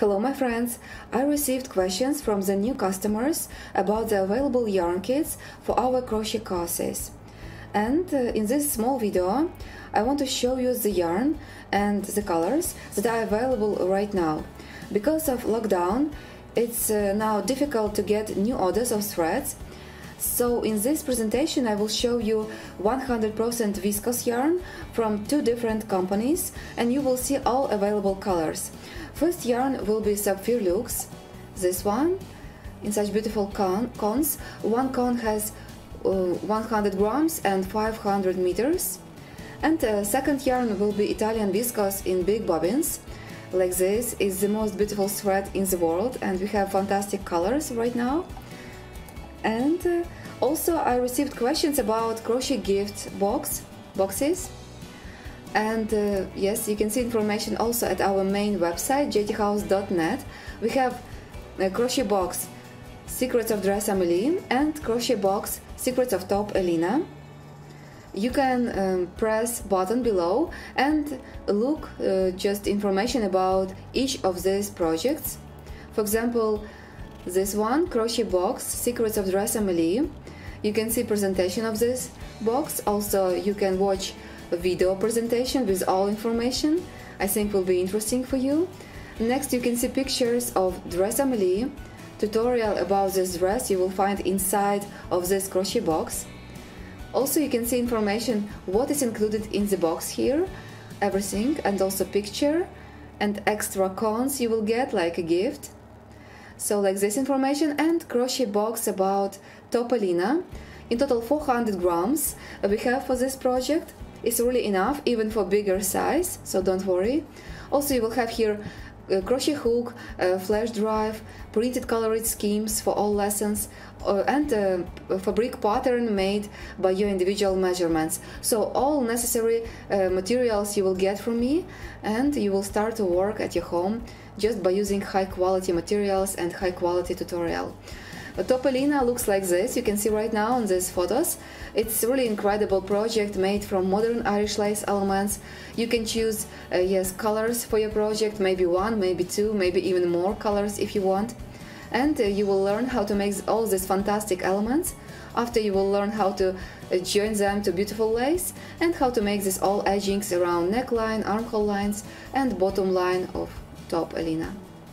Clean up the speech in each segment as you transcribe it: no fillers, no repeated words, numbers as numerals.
Hello my friends, I received questions from the new customers about the available yarn kits for our crochet courses. And in this small video I want to show you the yarn and the colors that are available right now. Because of lockdown, it's now difficult to get new orders of threads. So in this presentation I will show you 100% viscose yarn from two different companies, and you will see all available colors. First yarn will be Sapphire Luxe, this one, in such beautiful cones. One cone has 100 grams and 500 meters. And second yarn will be Italian viscose in big bobbins. Like this is the most beautiful thread in the world, and we have fantastic colors right now. And also I received questions about crochet gift boxes. And yes, you can see information also at our main website jthouse.net. We have a crochet box Secrets of Dress Amelie and crochet box Secrets of Top Elina. You can press button below and look just information about each of these projects. For example, this one, crochet box Secrets of Dress Amelie. You can see presentation of this box. Also you can watch a video presentation with all information. I think will be interesting for you. Next you can see pictures of Dress Amelie. Tutorial about this dress you will find inside of this crochet box. Also you can see information what is included in the box here, everything, and also picture and extra cones you will get like a gift. So like this information, and crochet box about Top Elina. In total 400 grams we have for this project. It's really enough even for bigger size, so don't worry. Also you will have here a crochet hook, flash drive, printed colored schemes for all lessons, and a fabric pattern made by your individual measurements. So all necessary materials you will get from me, and you will start to work at your home just by using high quality materials and high quality tutorial. Top Elina looks like this, you can see right now on these photos. It's a really incredible project made from modern Irish lace elements. You can choose yes, colors for your project, maybe one, maybe two, maybe even more colors if you want. And you will learn how to make all these fantastic elements. After you will learn how to join them to beautiful lace, and how to make this all edgings around neckline, armhole lines and bottom line of Top Elina.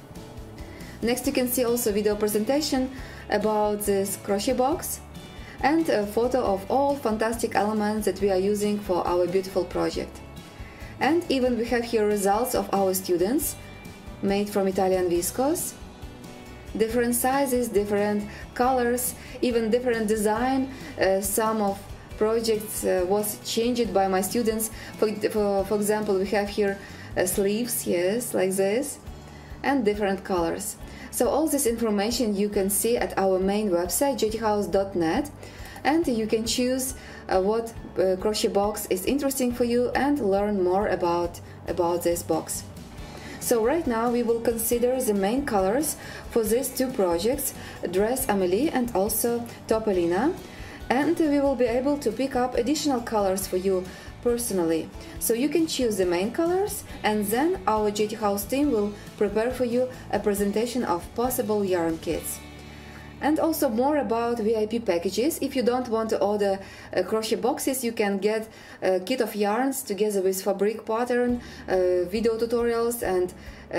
Next you can see also video presentation about this crochet box and a photo of all fantastic elements that we are using for our beautiful project. And even we have here results of our students made from Italian viscose. Different sizes, different colors, even different design. Some of projects was changed by my students. For example, we have here sleeves, yes, like this, and different colors. So all this information you can see at our main website jthouse.net, and you can choose what crochet box is interesting for you and learn more about this box. So right now we will consider the main colors for these two projects, Dress Amelie and also Top Elina, and we will be able to pick up additional colors for you personally. So you can choose the main colors, and then our JT House team will prepare for you a presentation of possible yarn kits. And also more about VIP packages. If you don't want to order crochet boxes, you can get a kit of yarns together with fabric pattern, video tutorials and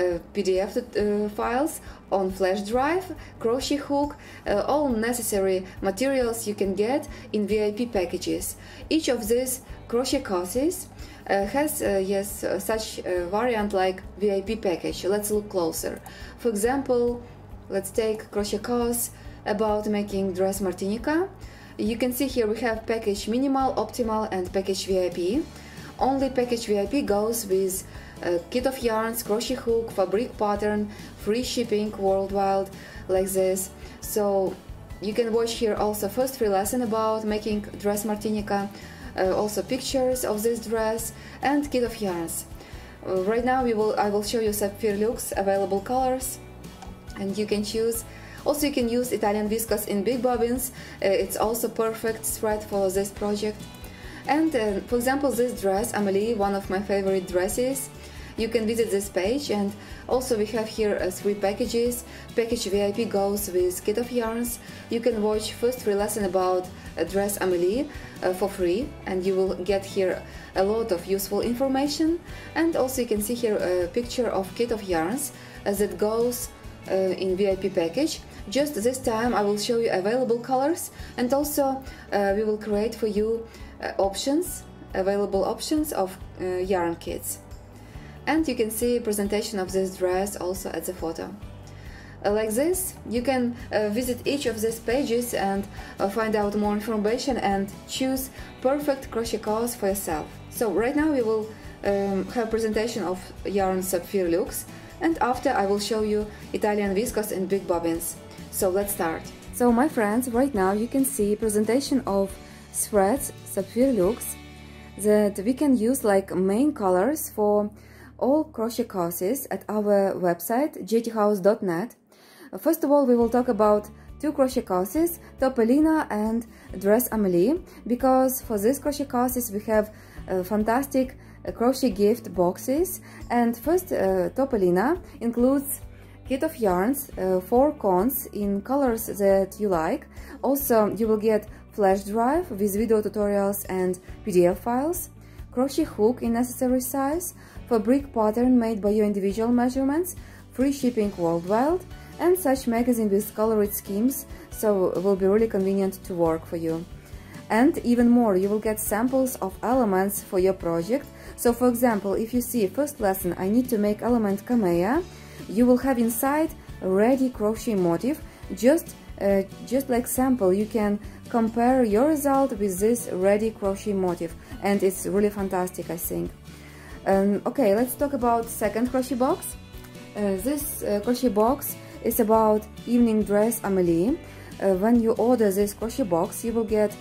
PDF files on flash drive, crochet hook, all necessary materials you can get in VIP packages. Each of these crochet courses has yes, such a variant like VIP package. Let's look closer. For example, let's take crochet course about making dress Martinica. You can see here we have package minimal, optimal and package VIP. Only package VIP goes with a kit of yarns, crochet hook, fabric pattern, free shipping worldwide, like this. So you can watch here also first free lesson about making dress Martinica, also pictures of this dress and kit of yarns. Right now I will show you Sapphire Luxe available colors, and you can choose. Also you can use Italian viscose in big bobbins. It's also perfect thread for this project. And for example, this dress Amelie, one of my favorite dresses, you can visit this page. And also we have here 3 packages. Package VIP goes with kit of yarns. You can watch first free lesson about Dress Amelie for free, and you will get here a lot of useful information. And also you can see here a picture of kit of yarns that goes in VIP package. Just this time I will show you available colors, and also we will create for you available options of yarn kits. And you can see a presentation of this dress also at the photo. Like this, you can visit each of these pages and find out more information and choose perfect crochet cause for yourself. So right now we will have presentation of yarn Sapphire Luxe, and after I will show you Italian viscose in big bobbins. So let's start. So my friends, right now you can see presentation of threads Sapphire Luxe that we can use like main colors for all crochet causes at our website jthouse.net. First of all, we will talk about 2 crochet causes, Topelina and Dress Amelie, because for these crochet causes we have fantastic crochet gift boxes. And first, Topelina includes kit of yarns, 4 cones in colors that you like. Also, you will get flash drive with video tutorials and PDF files, crochet hook in necessary size, fabric pattern made by your individual measurements, free shipping worldwide, and such magazine with colored schemes, so it will be really convenient to work for you. And even more, you will get samples of elements for your project. So for example, if you see first lesson, I need to make element kamea, you will have inside a ready crochet motif. Just like sample, you can compare your result with this ready crochet motif, and it's really fantastic, I think. Okay, let's talk about second crochet box. This crochet box is about evening dress Amelie. When you order this crochet box, you will get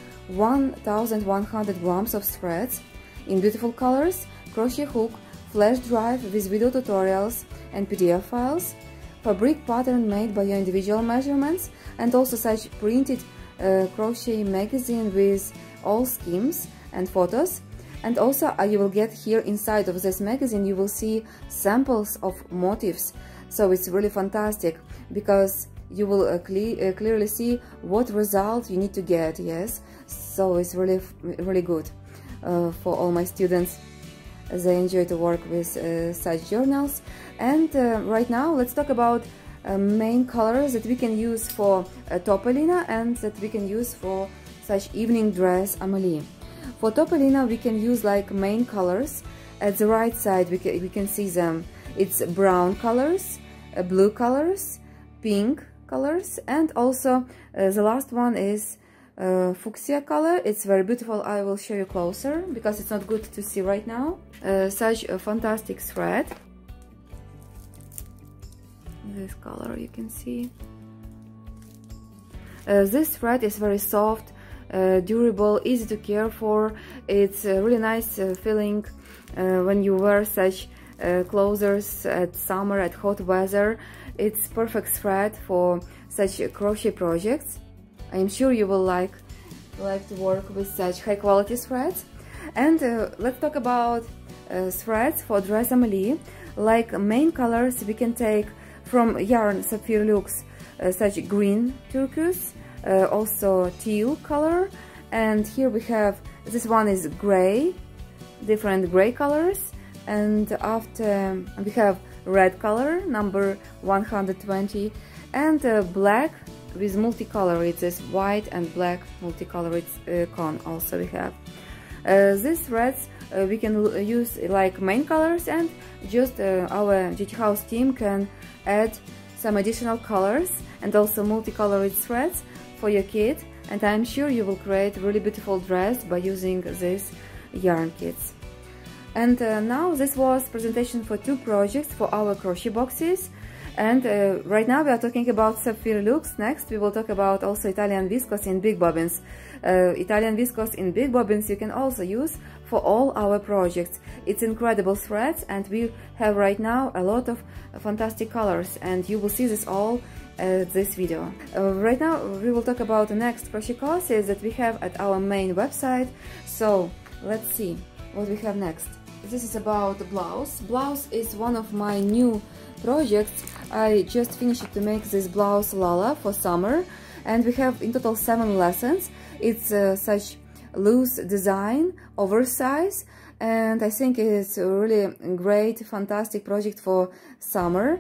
1100 grams of threads in beautiful colors, crochet hook, flash drive with video tutorials and PDF files, fabric pattern made by your individual measurements, and also such printed crochet magazine with all schemes and photos. And also you will get here inside of this magazine, you will see samples of motifs. So it's really fantastic because you will clearly see what result you need to get. Yes, so it's really good for all my students. They enjoy to work with such journals. And right now let's talk about main colors that we can use for Topelina and that we can use for such evening dress Amelie. For Topelina we can use like main colors. At the right side we can see them. It's brown colors, blue colors, pink colors, and also the last one is fuchsia color. It's very beautiful. I will show you closer because it's not good to see right now. Such a fantastic thread. This color you can see. This thread is very soft, durable, easy to care for. It's a really nice feeling when you wear such clothes at summer, at hot weather. It's perfect thread for such crochet projects. I am sure you will like to work with such high quality threads. And let's talk about threads for Dress Amelie. Like main colors we can take from yarn Sapphire Luxe such green turquoise, also teal color, and here we have, this one is gray, different gray colors, and after we have red color number 120, and black with multicolor. It is white and black multicolored cone also we have. These threads we can use like main colors, and just our GT House team can add some additional colors and also multicolored threads for your kit, and I'm sure you will create really beautiful dress by using these yarn kits. And now this was presentation for 2 projects for our crochet boxes. And right now we are talking about Sapphire Luxe. Next we will talk about also Italian viscose in big bobbins. Italian viscose in big bobbins you can also use for all our projects. It's incredible threads, and we have right now a lot of fantastic colors, and you will see this all this video. Right now we will talk about the next crochet courses that we have at our main website. So let's see what we have next. this is about the blouse. Blouse is one of my new projects. I just finished to make this blouse Lala for summer, and we have in total 7 lessons. It's such loose design, oversize, and I think it's a really great, fantastic project for summer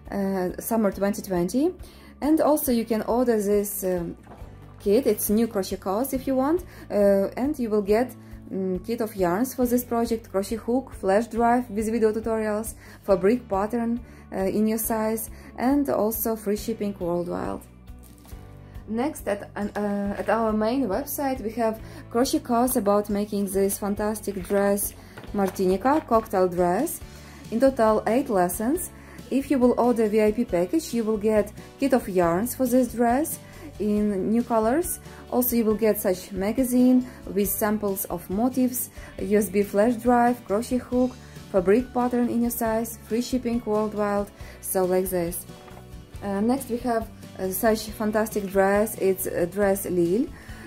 2020. And also you can order this kit. It's new crochet cause if you want, and you will get kit of yarns for this project, crochet hook, flash drive with video tutorials, fabric pattern in your size, and also free shipping worldwide. Next, at our main website we have crochet course about making this fantastic dress, Martinica cocktail dress. In total 8 lessons. If you will order VIP package, you will get kit of yarns for this dress in new colors. Also you will get such magazine with samples of motifs, USB flash drive, crochet hook, fabric pattern in your size, free shipping worldwide, so like this. Next we have such fantastic dress. It's a dress Lille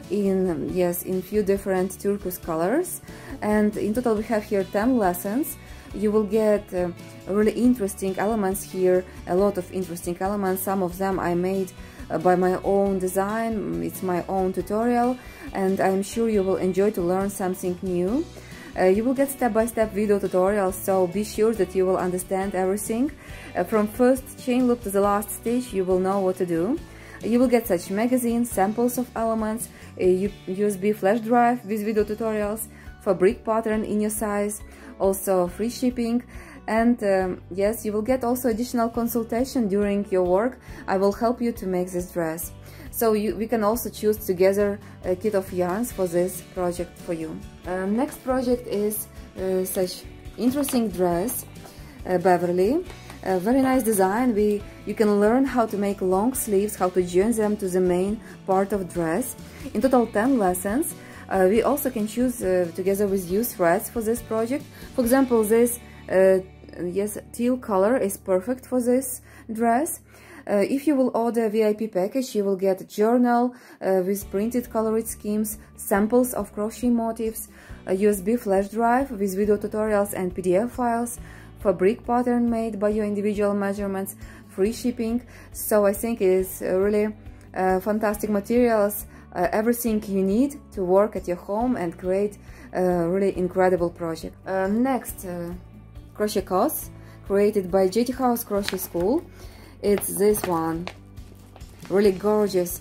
in few different turquoise colors, and in total we have here 10 lessons. You will get really interesting elements here, a lot of interesting elements. Some of them I made by my own design. It's my own tutorial, and I'm sure you will enjoy to learn something new. You will get step-by-step video tutorials, so be sure that you will understand everything. From first chain loop to the last stitch, you will know what to do. You will get such magazines, samples of elements, a USB flash drive with video tutorials, fabric pattern in your size, also free shipping, and yes, you will get also additional consultation during your work. I will help you to make this dress. So we can also choose together a kit of yarns for this project for you. Next project is such interesting dress, Beverly. A very nice design. You can learn how to make long sleeves, how to join them to the main part of dress. In total 10 lessons. We also can choose together with you threads for this project. For example, this teal color is perfect for this dress. If you will order a VIP package, you will get a journal with printed colored schemes, samples of crochet motifs, a USB flash drive with video tutorials and PDF files, fabric pattern made by your individual measurements, free shipping. So I think it's really fantastic materials, everything you need to work at your home and create a really incredible project. Next, crochet course created by JT House Crochet School. It's this one, really gorgeous,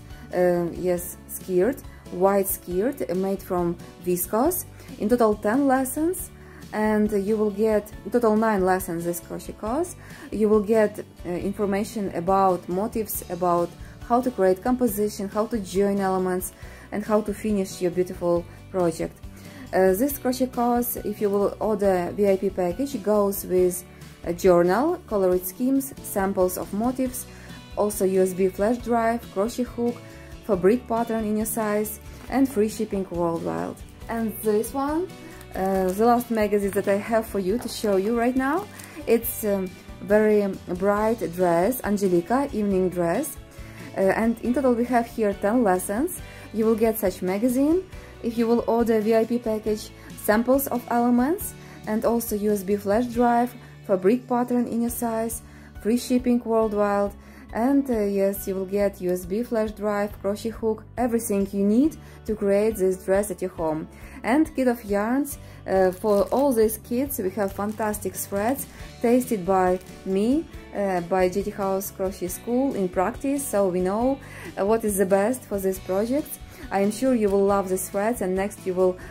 skirt, white skirt made from viscose. In total 10 lessons, and you will get in total 9 lessons this crochet course. You will get information about motifs, about how to create composition, how to join elements, and how to finish your beautiful project. This crochet course, if you will order VIP package, goes with a journal, colored schemes, samples of motifs, also USB flash drive, crochet hook, fabric pattern in your size, and free shipping worldwide. And this one, the last magazine that I have for you to show you right now, it's a very bright dress, Angelica evening dress, and in total we have here 10 lessons. You will get such magazine if you will order VIP package, samples of elements, and also USB flash drive, fabric pattern in your size, free shipping worldwide, and yes, you will get USB flash drive, crochet hook, everything you need to create this dress at your home. And kit of yarns. For all these kits we have fantastic threads tasted by me, by JT House Crochet School in practice, so we know what is the best for this project. I am sure you will love these threads, and next you will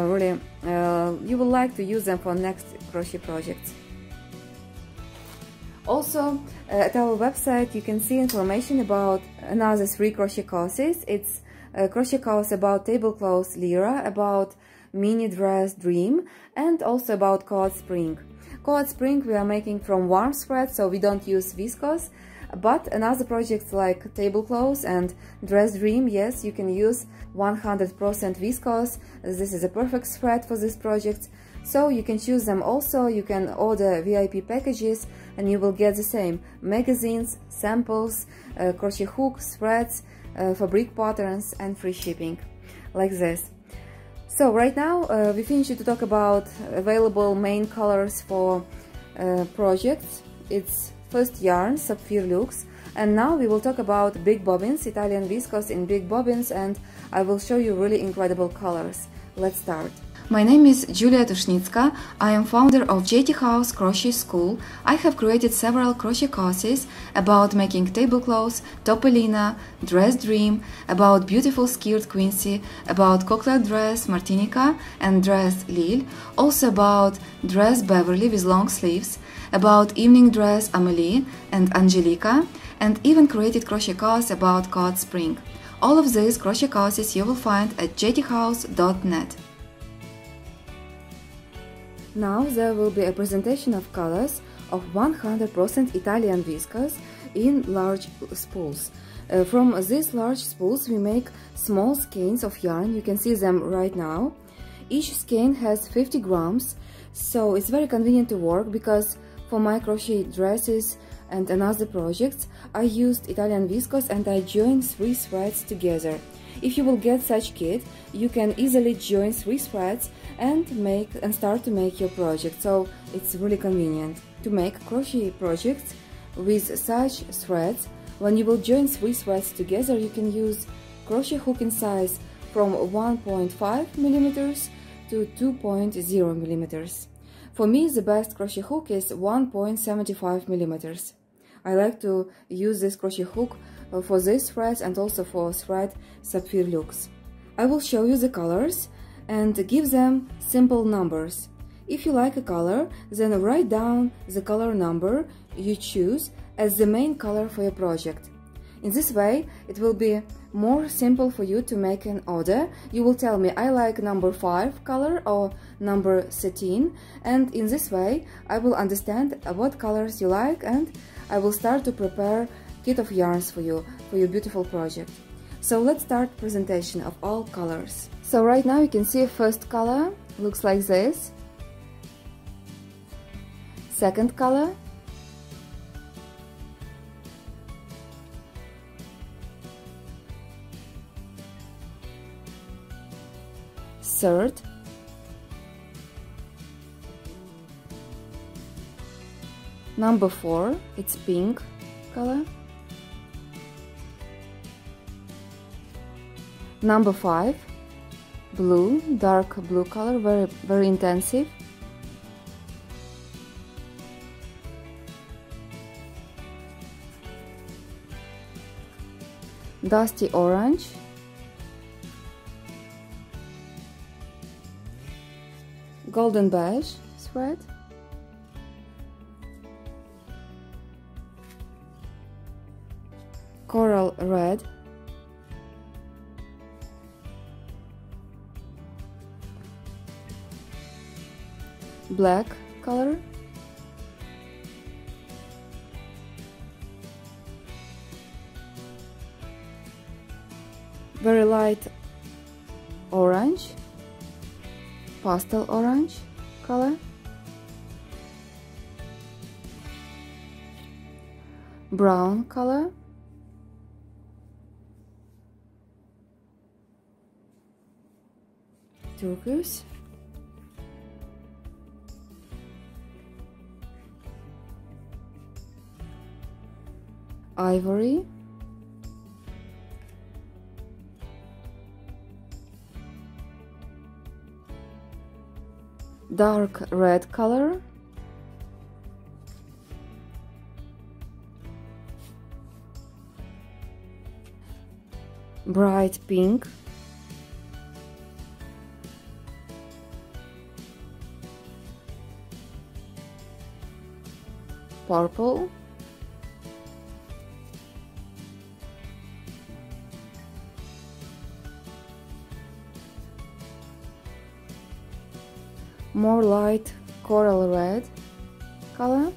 you will like to use them for next crochet projects. Also, at our website you can see information about another 3 crochet courses. It's a crochet course about tablecloth Lyra, about mini dress Dream, and also about Coed Spring. Coed Spring we are making from warm thread, so we don't use viscose. But another projects like tablecloth and dress Dream, yes, you can use 100% viscose. This is a perfect thread for this project. So you can choose them also. You can order VIP packages and you will get the same magazines, samples, crochet hooks, threads, fabric patterns, and free shipping, like this. So right now we finished to talk about available main colors for projects. It's first yarn, Sapphire Luxe, and now we will talk about big bobbins, Italian viscose in big bobbins, and I will show you really incredible colors. Let's start. My name is Julia Tushnitska. I am founder of JT House Crochet School. I have created several crochet courses about making tablecloths, Topolina, Dress Dream, about beautiful skirt Quincy, about cocktail dress Martinica and dress Lille, also about dress Beverly with long sleeves, about evening dress Amelie and Angelica, and even created crochet course about Cod Spring. All of these crochet courses you will find at jthouse.net. Now there will be a presentation of colors of 100% Italian viscose in large spools. From these large spools we make small skeins of yarn. You can see them right now. Each skein has 50 grams, so it's very convenient to work because for my crochet dresses and another projects I used Italian viscose and I joined 3 threads together. If you will get such kit, you can easily join 3 threads and start to make your project, so it's really convenient to make crochet projects with such threads. When you will join 3 threads together, you can use crochet hook in size from 1.5 mm to 2.0 mm. For me, the best crochet hook is 1.75 mm. I like to use this crochet hook for these threads and also for thread Sapphire Luxe. I will show you the colors and give them simple numbers. If you like a color, then write down the color number you choose as the main color for your project. In this way, it will be more simple for you to make an order. You will tell me I like number 5 color or number 13, and in this way I will understand what colors you like and I will start to prepare kit of yarns for your beautiful project. So let's start presentation of all colors. So right now you can see first color looks like this. Second color. Third. Number 4, it's pink color. Number 5, blue, dark blue color, very intensive. Dusty orange. Golden beige thread. Coral red. Black color. Very light orange, pastel orange color. Brown color. Turquoise. Ivory. Dark red color. Bright pink. Purple. More light coral red color.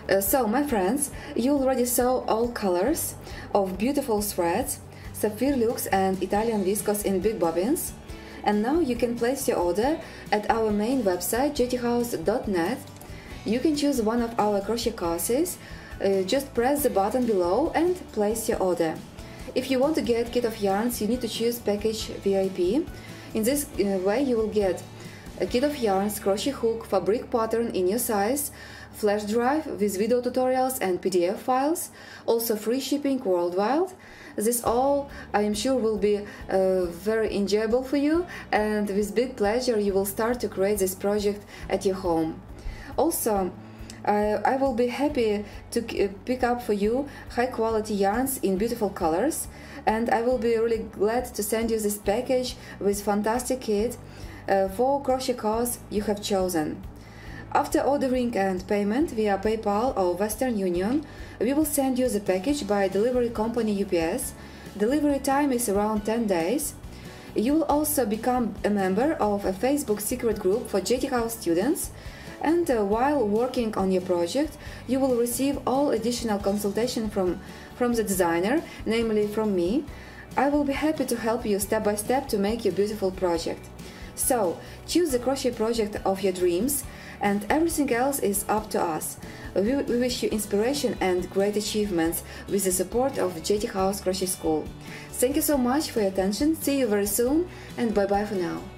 So, my friends, you already saw all colors of beautiful threads, sapphire lux and Italian viscose in big bobbins. And now you can place your order at our main website, jettyhouse.net. You can choose one of our crochet courses. Just press the button below and place your order. If you want to get kit of yarns, you need to choose package VIP. In this way you will get a kit of yarns, crochet hook, fabric pattern in your size, flash drive with video tutorials and PDF files, also free shipping worldwide. This all, I am sure, will be very enjoyable for you, and with big pleasure you will start to create this project at your home. Also, I will be happy to pick up for you high quality yarns in beautiful colors, and I will be really glad to send you this package with fantastic kit for crochet course you have chosen. After ordering and payment via PayPal or Western Union, we will send you the package by delivery company UPS. Delivery time is around 10 days. You will also become a member of a Facebook secret group for Jetty House students, and while working on your project, you will receive all additional consultation from the designer, namely from me. I will be happy to help you step by step to make your beautiful project. So, choose the crochet project of your dreams, and everything else is up to us. We wish you inspiration and great achievements with the support of Jetty House Crochet School. Thank you so much for your attention, see you very soon, and bye bye for now.